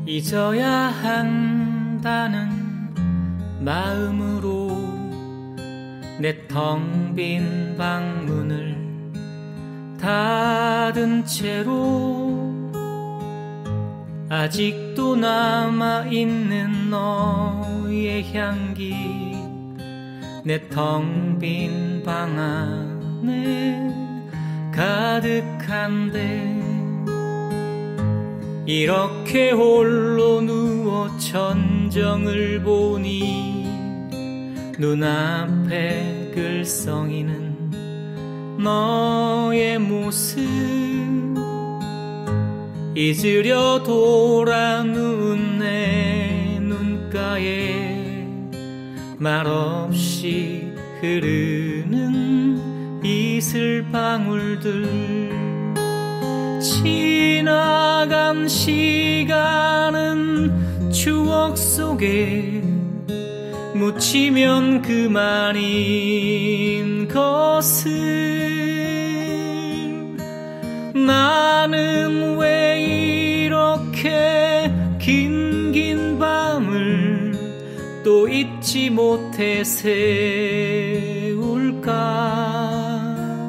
잊어야 한다는 마음으로 내 텅 빈 방문을 닫은 채로 아직도 남아있는 너의 향기 내 텅 빈 방 안에 가득한데 이렇게 홀로 누워 천정을 보니 눈앞에 글썽이는 너의 모습 잊으려 돌아 누운 내 눈가에 말없이 흐르는 이슬방울들 지나간 시간은 추억 속에 묻히면 그만인 것을 나는 왜 이렇게 긴 밤을 또 잊지 못해 세울까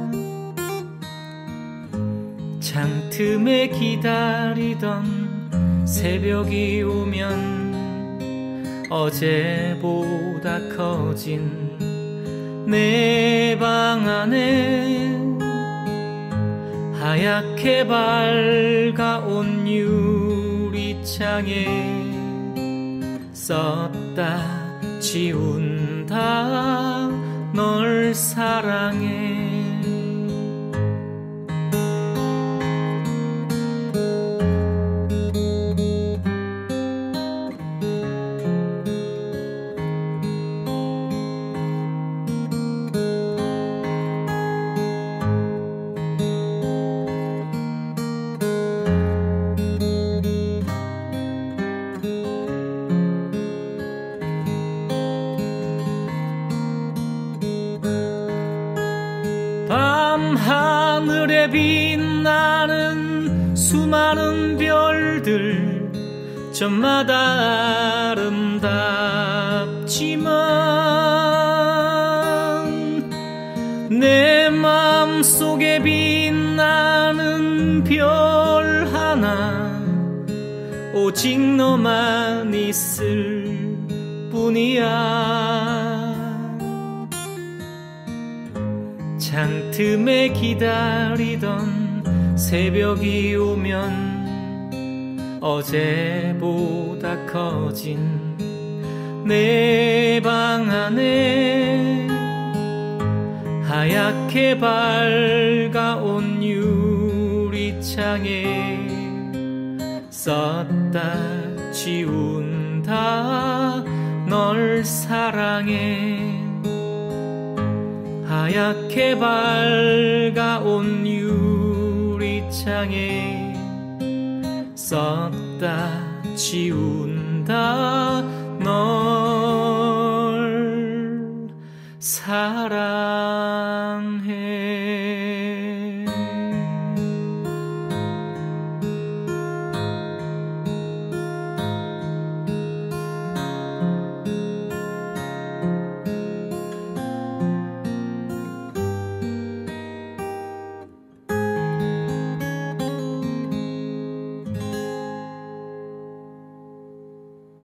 창틈에 기다리던 새벽이 오면 어제보다 커진 내 방 안에 하얗게 밝아온 유리창에 썼다 지운다 널 사랑해 밤하늘에 빛나는 수많은 별들 저마다 아름답지만 내 맘속에 빛나는 별 하나 오직 너만 있을 뿐이야 창틈에 기다리던 새벽이 오면 어제보다 커진 내 방 안에 하얗게 밝아온 유리창에 썼다 지운다 널 사랑해 하얗게 밝아온 유리창에 썼다 지운다